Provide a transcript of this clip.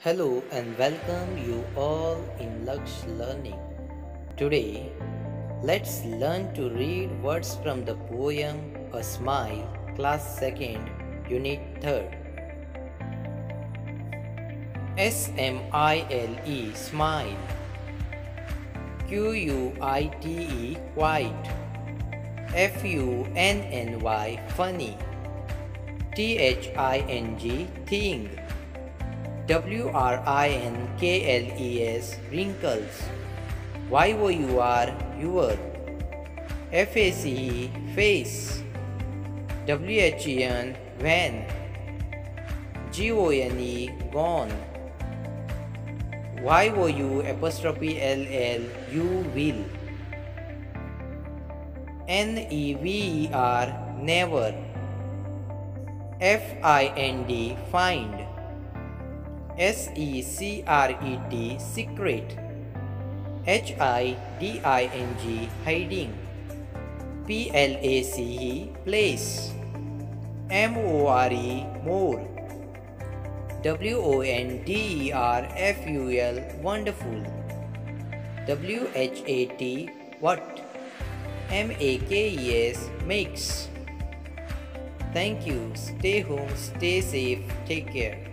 Hello and welcome you all in Lux Learning. Today, let's learn to read words from the poem A Smile, Class 2nd, Unit 3rd. Smile, smile. Quite, quiet. Funny, funny. Thing, thing. Wrinkles, wrinkles. Your. Face, face. When, van. Gone. You will. Never. Find. Secret, secret. Hiding, hiding. Place. More. Wonderful, wonderful. What? Makes. Thank you. Stay home, stay safe, take care.